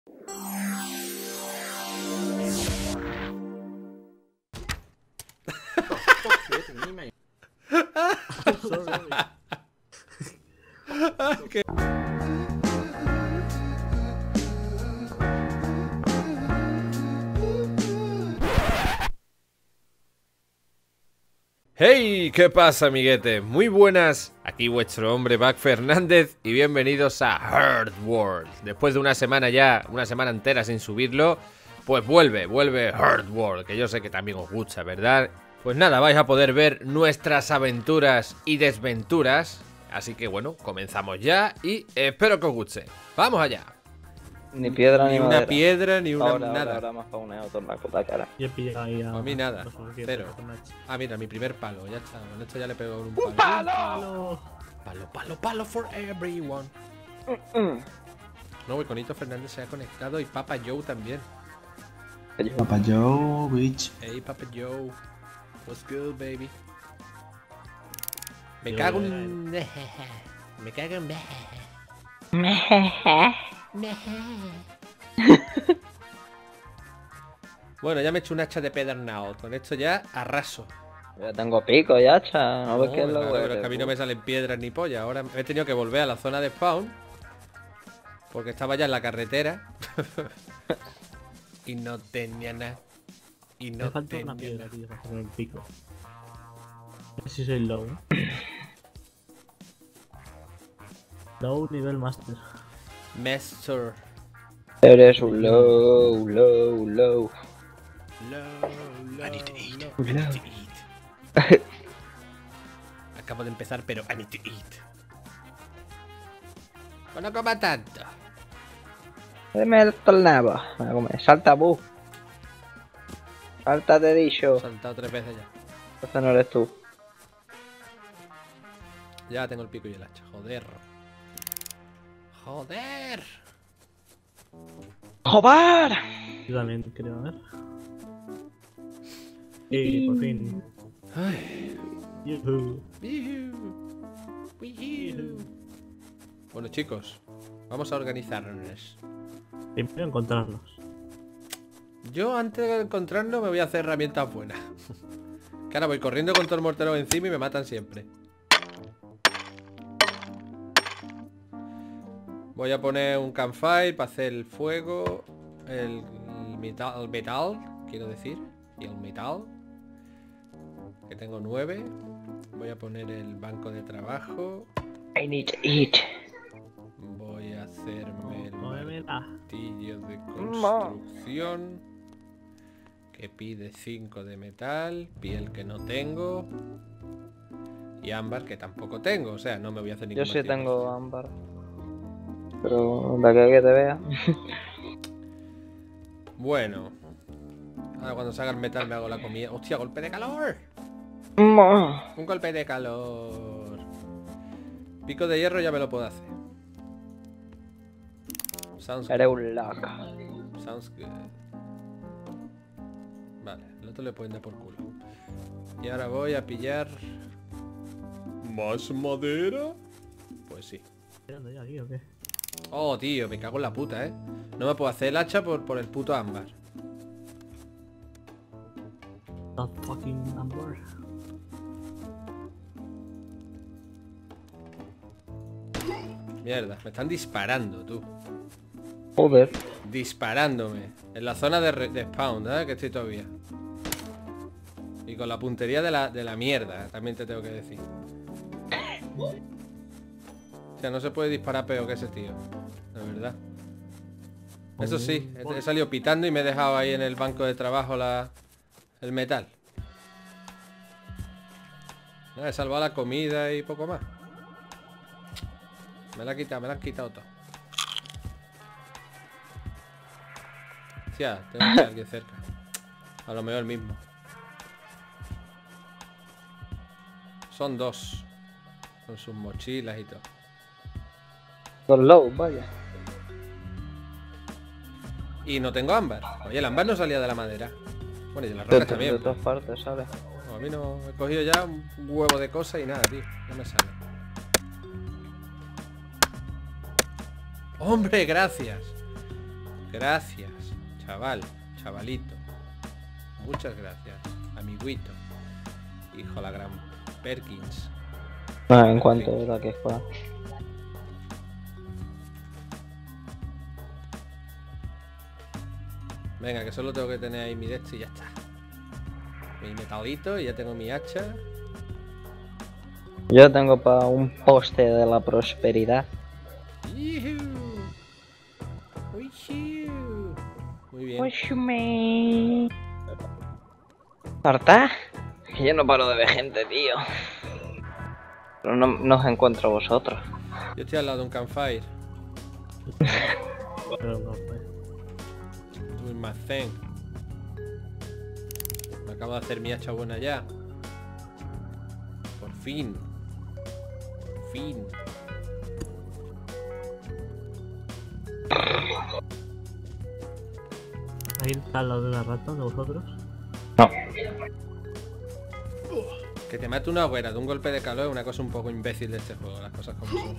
Hey, ¿qué pasa, amiguetes? Muy buenas, aquí vuestro hombre Back Fernández y bienvenidos a Herd World. Después de una semana ya, una semana entera sin subirlo, pues vuelve Herd World, que yo sé que también os gusta, ¿verdad? Pues nada, vais a poder ver nuestras aventuras y desventuras, así que bueno, comenzamos ya y espero que os guste. ¡Vamos allá! Ni piedra ni una madera. Piedra, ni una nada. Ahora más pauneado todo la cara. Y he pillado ahí A mí nada, cero. Ah, mira, mi primer palo, ya está. Con esto ya le pego un palo. ¡Un palo! Palo for everyone. No, Iconito Fernández se ha conectado y Papa Joe también. Papa Joe, bitch. Hey, Papa Joe. What's good, baby? Me cago en... Me cago en... Bueno, ya me he hecho un hacha de pedernal. Con esto ya arraso. Ya tengo pico y hacha. No ves No, qué es lo claro, bueno. pero es que a mí no me salen piedras ni polla. Ahora he tenido que volver a la zona de spawn porque estaba ya en la carretera y no tenía nada. Y no Me falta tenía una piedra, nada. tío, para hacer el pico. A ver si soy low. Low nivel master. Master. Eres un low. Low. I need to eat. I need to eat. Acabo de empezar, pero I need to eat. Pues no coma tanto. Deme el tornado. Me voy a comer. Salta, bu. Salta, te he He dicho. saltado 3 veces ya. Ese no eres tú. Ya tengo el pico y el hacha. Joder. Joder. ¡Joder! Yo también creo, a ver. Por fin. Ay. Yuhu. Bueno, chicos, vamos a organizarnos. Primero encontrarlos. Yo antes de encontrarnos me voy a hacer herramientas buenas. Que ahora voy corriendo con todo el mortero encima y me matan siempre. Voy a poner un campfire para hacer el fuego, el metal, quiero decir, y el metal, que tengo 9. Voy a poner el banco de trabajo. I need to eat. Voy a hacerme el Cómemela. martillo de construcción, que pide 5 de metal, piel que no tengo, y ámbar que tampoco tengo, o sea, no me voy a hacer ningún Yo sí martillo. tengo ámbar. Pero de aquí a que te vea. Bueno, ahora cuando salga el metal me hago la comida. ¡Hostia, golpe de calor! Un golpe de calor. Pico de hierro ya me lo puedo hacer. Sounds Eres good. un loco. Sounds good. Vale, el otro le pueden dar por culo. Y ahora voy a pillar... ¿Más madera? Pues sí. ¿Tirando ya aquí o qué? Oh, tío, me cago en la puta, No me puedo hacer el hacha por el puto ámbar. That fucking number. Mierda, me están disparando, tú. Joder. Disparándome. En la zona de spawn, que estoy todavía. Y con la puntería de la mierda, también te tengo que decir. O sea, no se puede disparar peor que ese tío. De verdad. Eso sí, he salido pitando y me he dejado ahí en el banco de trabajo el metal. Nada, he salvado la comida y poco más. Me la han quitado todo. Hostia, tengo que alguien cerca. A lo mejor el mismo. Son 2. Con sus mochilas y todo. Los low, vaya. Y no tengo ámbar. Oye, el ámbar no salía de la madera. Bueno, y de las rocas De también. todas partes, ¿sabes? No, a mí no... He cogido ya un huevo de cosas y nada, tío. No me sale. ¡Hombre, gracias! Gracias, chaval, chavalito. Muchas gracias, amiguito. Hijo la gran Perkins. No, en cuanto a la que juega. Venga, que solo tengo que tener ahí mi de esto y ya está. Mi metalito y ya tengo mi hacha. Yo tengo para un poste de la prosperidad. ¡Yujú! ¡Uijú! Muy bien. Oshme. ¿Harta? Que yo no paro de ver gente, tío. Pero no os encuentro a vosotros. Yo estoy al lado de un campfire. Pero no, pues. Un almacén. Me acabo de hacer mi hacha buena ya. Por fin. Por fin. Ahí está al lado de la rata de vosotros. No. Que te mate una hoguera de un golpe de calor es una cosa un poco imbécil de este juego, las cosas como son.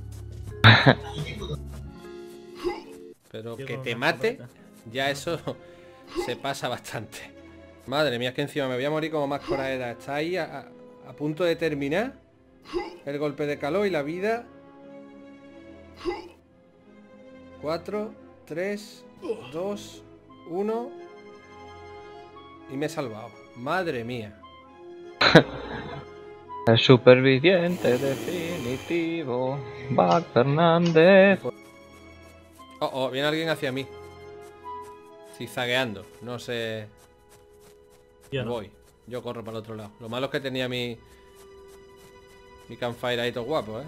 Pero Yo que con te una mate, escopeta. ya eso se pasa bastante. Madre mía, es que encima me voy a morir como más coraera. Está ahí a punto de terminar el golpe de calor y la vida. 4, 3, 2, 1. Y me he salvado. Madre mía. El superviviente definitivo. Bac Fernández. Oh, viene alguien hacia mí. Zigzagueando. No sé. Yo Me no. voy. Yo corro para el otro lado. Lo malo es que tenía mi campfire ahí todo guapo,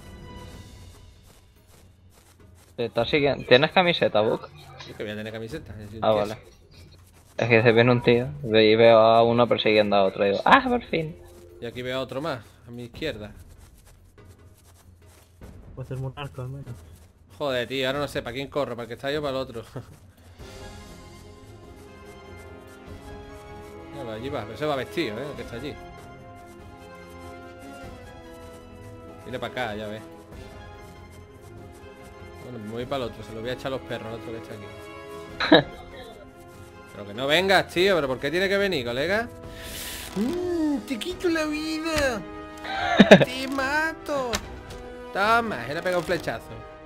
Te está siguiendo. ¿Tienes camiseta, Book? Es que voy a tener camiseta. es decir, Ah, ¿qué vale. es? Es que se viene un tío y veo a uno persiguiendo a otro y digo, ¡ah, por fin! Y aquí veo a otro más, a mi izquierda. Puede ser un arco al menos. Joder, tío, ahora no sé para quién corro, para el que está yo o para el otro. Bueno, allí va, pero se va vestido, el que está allí. Viene para acá, ya ves. Bueno, me voy para el otro, se lo voy a echar a los perros al otro que está aquí. Pero que no vengas, tío, pero ¿por qué tiene que venir, colega? Te quito la vida. Te mato. Toma, él le ha pegado un flechazo.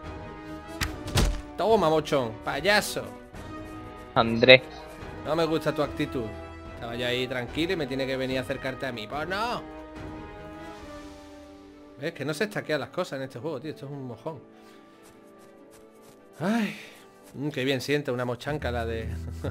Toma, mochón, payaso. Andrés. No me gusta tu actitud. Estaba yo ahí tranquilo y me tiene que venir a acercarte a mí. Pues no. Es que no se estaquean las cosas en este juego, tío. Esto es un mojón. Ay. Qué bien siente una mochanca la de...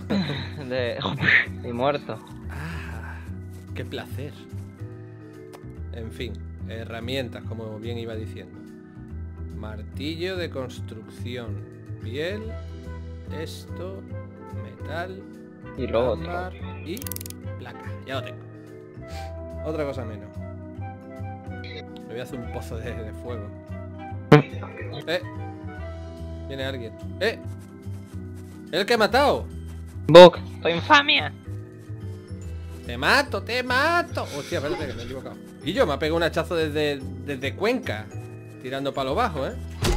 Y muerto. Ah, qué placer. En fin, herramientas, como bien iba diciendo. Martillo de construcción. Piel. Esto. Metal. Y luego otro. ámbar y placa. Ya lo tengo. Otra cosa menos. Me voy a hacer un pozo de fuego. Viene alguien. El que he matado. Book, ¡tu infamia! Te mato, te mato. Hostia, espérate que me he equivocado. Y yo me ha pegado un hachazo desde Cuenca. Tirando para lo bajo,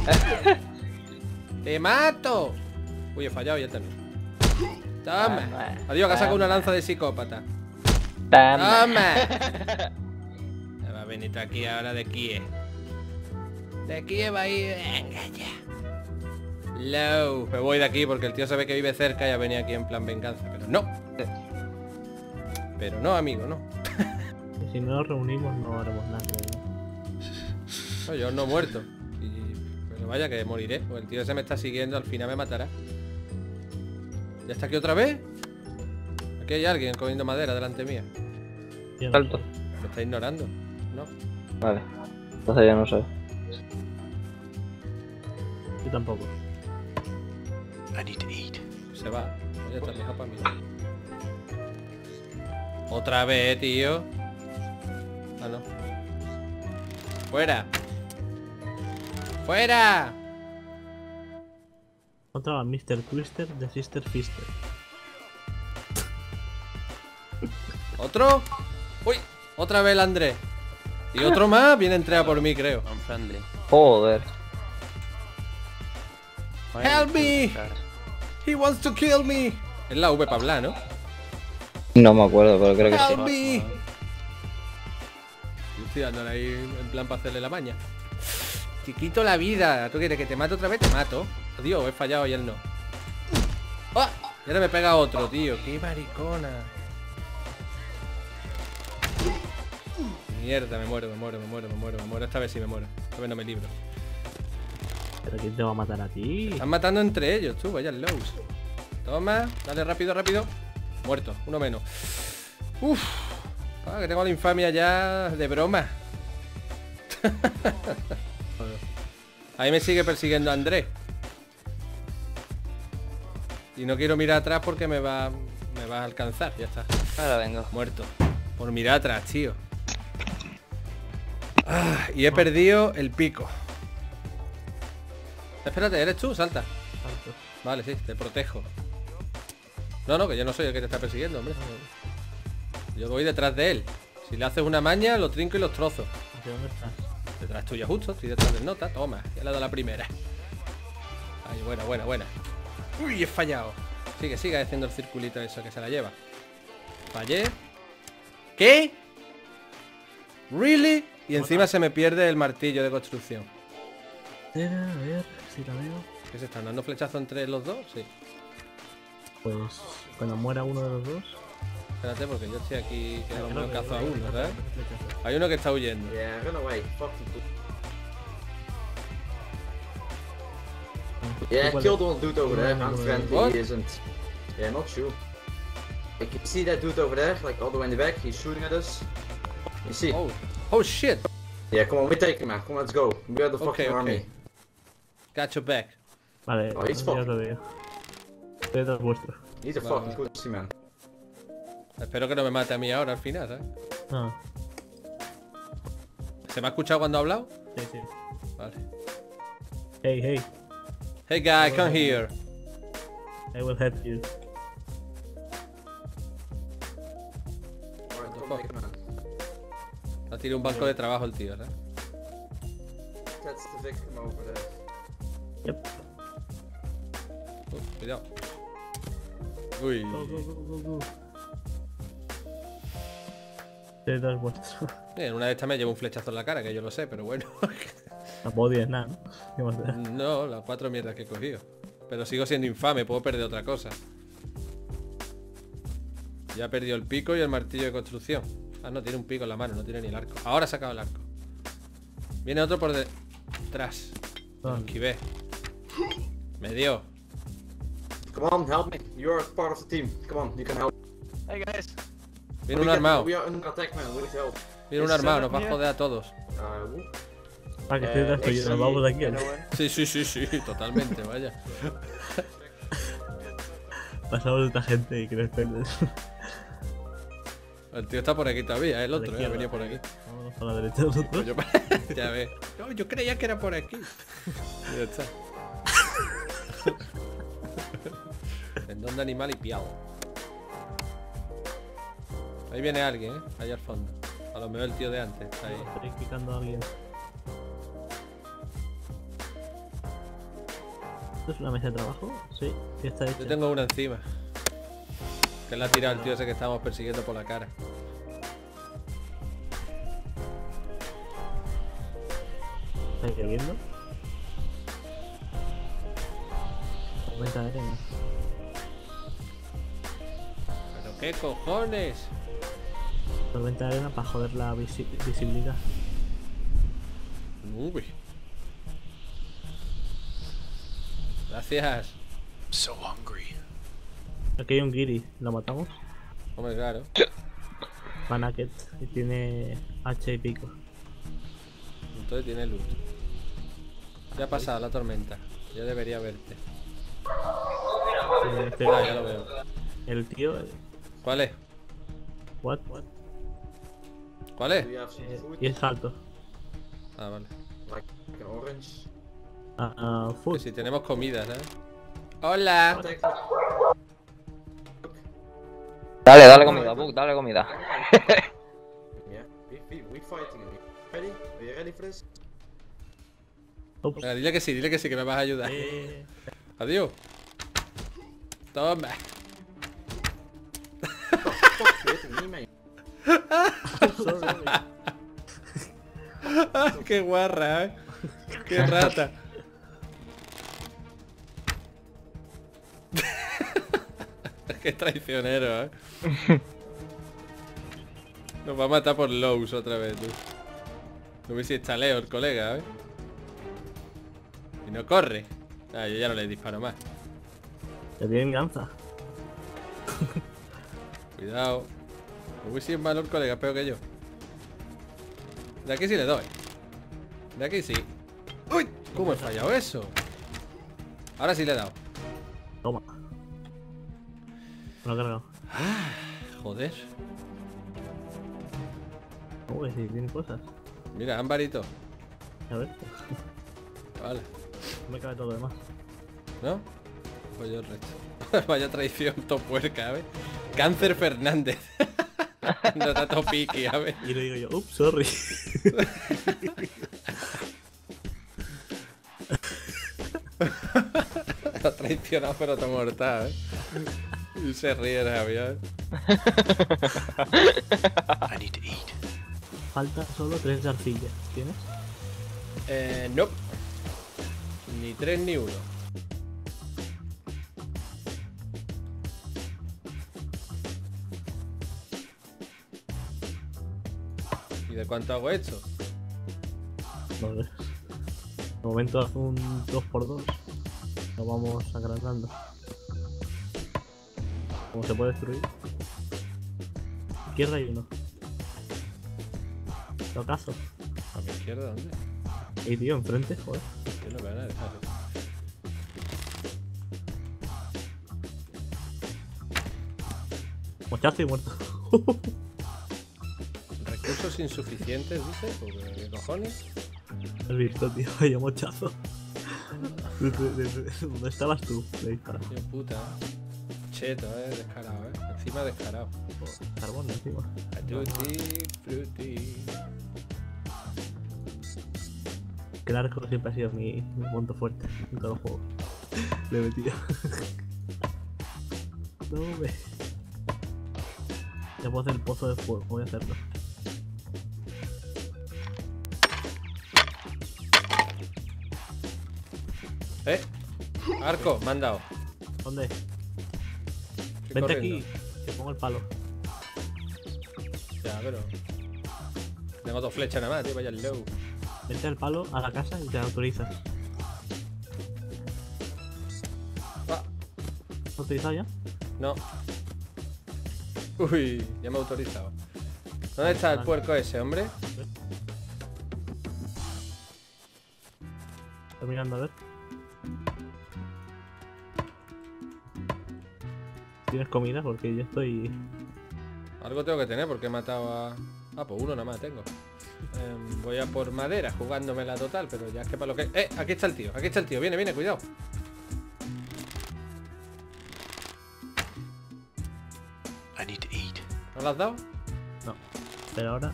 ¡Te mato! Uy, he fallado ya también. Toma. Adiós, que ha sacado una lanza de psicópata. Toma. Toma. Me va a venir tú aquí ahora de Kiev. De Kiev ahí. Venga ya. Low. Me voy de aquí porque el tío se ve que vive cerca y ha venido aquí en plan venganza. Pero no. Pero no, amigo, no. Y si no nos reunimos no haremos nada. No, yo no he muerto. Pero vaya que moriré. Pues el tío ese me está siguiendo, al final me matará. ¿Ya está aquí otra vez? Aquí hay alguien cogiendo madera delante mía. Yo no. Salto. Me está ignorando. No. Vale. Entonces ya no sé. Yo tampoco. Se va. Pues ya está, mejor para mí. Otra vez, tío. Ah, no. ¡Fuera! ¡Fuera! Otra Mr. Twister de Sister Fister. ¿Otro? ¡Uy! Otra vez el Andrés. Y otro más viene a entrar por mí, creo. Joder. ¡Help me! He wants to kill me. Es la V para hablar, ¿no? No me acuerdo, pero creo que Help sí. me. Yo estoy dándole ahí en plan para hacerle la maña. Te quito la vida. ¿Tú quieres que te mate otra vez? Te mato. Dios, he fallado y él no. ¡Ah! Y ahora me pega otro, tío. ¡Qué maricona! Mierda, me muero. Esta vez sí me muero. Esta vez no me libro. ¿Pero quién te va a matar a ti? Están matando entre ellos, tú, vaya lows. Toma, dale rápido. Muerto, uno menos. Uff. Ah, que tengo la infamia ya de broma. Ahí me sigue persiguiendo Andrés. Y no quiero mirar atrás porque me va a alcanzar. Ya está. Ahora vengo. Muerto. Por mirar atrás, tío. Ah, y he perdido el pico. Espérate, ¿eres tú? Salta. Alto. Vale, sí, te protejo. No, que yo no soy el que te está persiguiendo, hombre. Yo voy detrás de él. Si le haces una maña, lo trinco y los trozo. ¿Hacia dónde estás? Detrás tuya justo, estoy detrás del nota. Toma, ya le he dado la primera. Ay, buena. Uy, he fallado. Sigue haciendo el circulito eso que se la lleva. Fallé. ¿Qué? ¿Really? Y encima se me pierde el martillo de construcción. A ver si la veo. ¿Qué se están dando flechazo entre los dos? Sí. Pues cuando muera uno de los dos. Espérate, porque yo estoy aquí que Creo no que- cazo a creo que- uno, ¿sabes? creo que- Hay uno que está huyendo. Yeah, run away. Fucking cool. Yeah, Igual- kill the dude over there. I'm What? friendly, he isn't. Yeah, not you. Like, you see that dude over there, like all the way in the back? He's shooting at us. You see? Oh shit. Yeah, come on, we take him, man. Come on, let's go. We are the fucking Okay. army. Got your back. Vale, Oh, it's ya fucking- te digo. Estoy detrás vuestro. He's a Vale, fucking vale. pussy, man. Espero que no me mate a mí ahora al final, ¿sabes? No, ¿Se me ha escuchado cuando ha hablado? sí. Vale. Hey, Hey guy, come here. I will help you. Alright, fuck? come take him, man. Ha tirado un banco de trabajo el tío, ¿sabes? That's the victim over there. Yep. Cuidado. Uy. Go. Estoy detrás vuestro. En una de estas me llevo un flechazo en la cara, que yo lo sé, pero bueno. Tampoco tienes nada, ¿no? ¿Qué más da? No, las 4 mierdas que he cogido. Pero sigo siendo infame, puedo perder otra cosa. Ya he perdido el pico y el martillo de construcción. Ah, no, tiene un pico en la mano, no tiene ni el arco. Ahora ha sacado el arco. Viene otro por detrás. Lo Ah, esquivé. Me dio. Come on, help me. You're part of the team. Come on, you can help. Hey guys. Viene un armado. We are under attack, man. We need help. Viene un armado, nos va a joder a todos. Whoop. que estoy detrás tuyo. Nos vamos de aquí. Sí, totalmente, vaya. Pasamos de esta gente y que nos perdes. El tío está por aquí todavía, el otro, ha venido por aquí. Vámonos a la derecha nosotros. Pues yo, ya ves. No, yo creía que era por aquí. Ya está. Tendón de animal y piado. Ahí viene alguien, ahí al fondo. A lo mejor el tío de antes está ahí. Estoy picando a alguien. ¿Esto es una mesa de trabajo? Sí, ya está hecha. Yo tengo una encima. Que la ha tirado el tío ese que estábamos persiguiendo por la cara. ¿Está lloviendo? Tormenta de arena. ¿Pero qué cojones? Tormenta de arena para joder la visibilidad. Uy. Gracias. Aquí hay un Giri, ¿lo matamos? Hombre, claro. Panaket, que tiene H y pico. Entonces tiene luz. Ya ha pasado la tormenta. Ya debería verte. Ah, ya lo veo. El tío. ¿Cuál es? What? ¿Cuál es? Do you have some food? Y es alto. Ah, vale. Like an orange? Ah, Que food. si tenemos comida, ¿sabes? ¡Hola! Take Dale comida, Bug, dale comida. Yeah, we fighting. Ready? Are you ready for this? Ups. Venga, dile que sí, que me vas a ayudar. Adiós. Toma. Stop hitting me, mate. Sorry. Qué guarra, qué rata. Qué traicionero, Nos va a matar por lows otra vez, tú. No ves si está Leo, el colega, Y no corre. Ah, yo ya no le disparo más. Te tienen ganza. Cuidado. No ves si es malo el colega, peor que yo. De aquí sí le doy. De aquí sí. ¡Uy! ¿Cómo he fallado eso? Ahora sí le he dado. Toma. Me lo he cargado. Joder. Uy, sí, tiene cosas. Mira, ámbarito. A ver. Vale. No me cabe todo lo demás. ¿No? Pues yo el resto. Vaya traición, topuerca, Cáncer Fernández. No está topiqui, Y le digo yo, ups, sorry. Está traicionado pero está mortal, Y se ríe Javier. I need to eat. Falta solo 3 de arcilla. ¿Tienes? No. Ni 3 ni 1. ¿Y de cuánto hago esto? No sé. De momento hace un 2×2. Lo vamos agrandando. ¿Cómo se puede destruir? Izquierda hay uno. ¿Lo caso? ¿A mi izquierda dónde? Y tío, enfrente, joder. Yo no veo nada. Mochazo y muerto. Recursos insuficientes, dice. ¿Qué cojones? Has visto, tío, vaya mochazo. ¿Dónde estabas tú? Le disparas. Tío puta, Cheto, descarado, Encima descarado. Carbón encima. Tutti, frutti. Que el arco siempre ha sido mi punto fuerte en todos los juegos. Le he metido. No me. Ya puedo hacer el pozo de fuego, voy a hacerlo. Arco, me han dado. ¿Dónde? Estoy Vente corriendo. aquí, te pongo el palo. Ya, pero. Tengo 2 flechas nada más, tío, vaya el low. Vente al palo a la casa y te autorizas. Ah, ¿Autorizado ya? no. Uy, ya me he autorizado. ¿Dónde está el puerco ese, hombre? Estoy mirando a ver. ¿Tienes comida? Porque yo estoy... Algo tengo que tener porque he matado a... Ah, pues 1 nada más tengo. Voy a por madera, jugándome la total, pero ya es que para lo que... aquí está el tío, viene, cuidado. I need to eat. ¿No lo has dado? No. Pero ahora...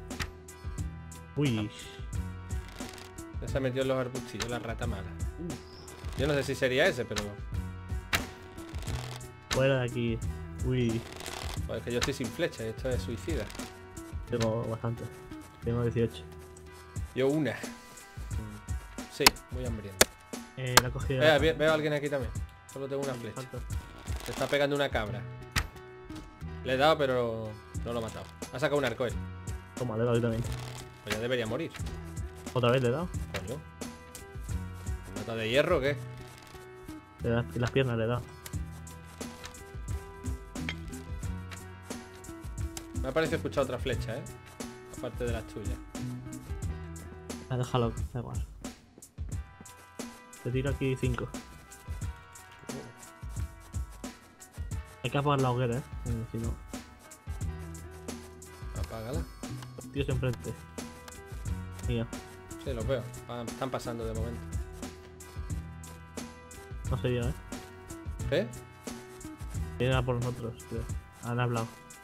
Uy. Ya se metió en los arbustillos, la rata mala. Yo no sé si sería ese, pero... Fuera de aquí. Uy. Pues es que yo estoy sin flecha, esto es suicida. Tengo bastante. Tengo 18. Yo una. Sí, muy hambriento. La he cogido. Veo a alguien aquí también. Solo tengo una flecha. Falta. Se está pegando una cabra. Le he dado, pero no lo he matado. Ha sacado un arco él. Toma, le he dado yo también. Pues ya debería morir. ¿Otra vez le he dado? Coño. ¿Nota de hierro o qué? Y las piernas le he dado. Me ha parecido escuchar otra flecha, aparte de las tuyas. Déjalo, da igual. Te tiro aquí 5. Hay que apagar la hoguera, si no. Apágala. Los tíos enfrente. Mira, Sí, los veo. Están pasando de momento. no sé yo, ¿Eh? Vienen a por nosotros, creo. Han hablado.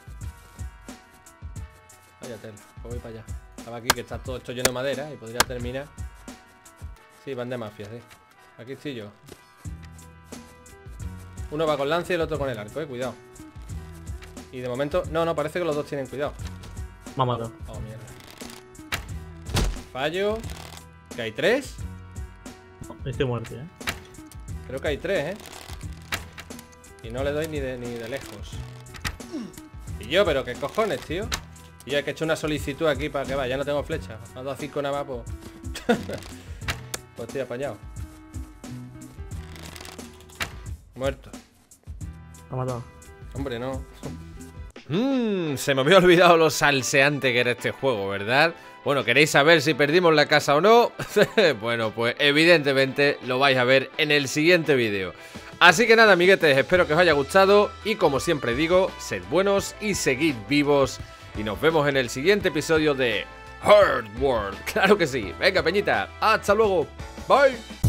Vaya tela. Pues voy para allá. Estaba aquí que está todo esto lleno de madera y podría terminar. Sí, van de mafia, sí. Aquí estoy yo. Uno va con lanza y el otro con el arco, cuidado. Y de momento... No, parece que los dos tienen cuidado. Me ha matado. Oh, mierda. Fallo. Que hay 3. Estoy muerto, Creo que hay 3, Y no le doy ni de lejos. Y yo, pero qué cojones, tío. Y ya que he hecho una solicitud aquí para que vaya, ya no tengo flecha. Me ha dado 5 nada más, pues. Pues estoy apañado. Muerto. Me ha matado. Hombre, no. Se me había olvidado lo salseante que era este juego, ¿verdad? Bueno, ¿queréis saber si perdimos la casa o no? Bueno, pues evidentemente lo vais a ver en el siguiente vídeo. Así que nada, amiguetes, espero que os haya gustado y como siempre digo, sed buenos y seguid vivos. Y nos vemos en el siguiente episodio de Herd World. Claro que sí. Venga, peñita, hasta luego. Bye.